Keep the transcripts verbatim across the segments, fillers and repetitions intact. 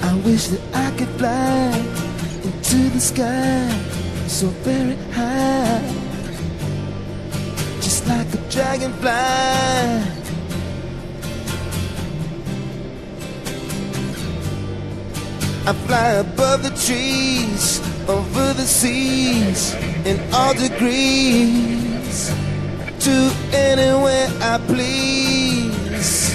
I wish that I could fly into the sky so very high, just like a dragonfly. I fly above the trees, over the seas, in all degrees, to anywhere I please.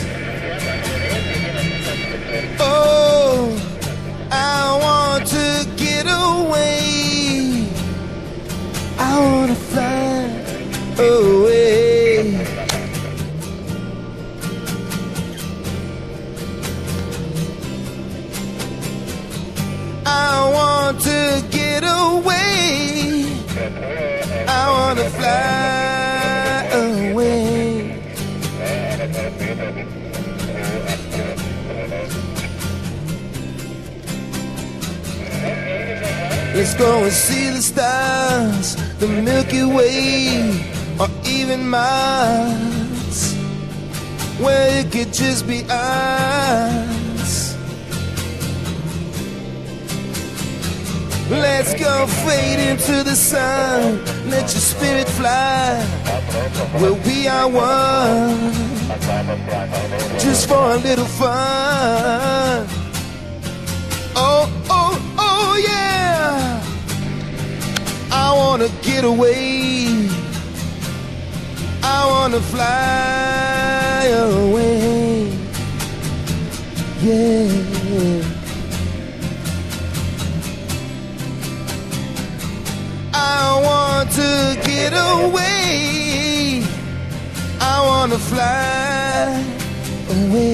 Oh, I want to get away. I want to fly away. I want to get away. I want to fly away. Let's go and see the stars, the Milky Way, or even Mars, where it could just be us. Let's go fade into the sun, let your spirit fly, where we are one, just for a little fun. Oh, oh, oh yeah, I wanna get away, I wanna fly away, yeah. I want to get away, I want to fly away.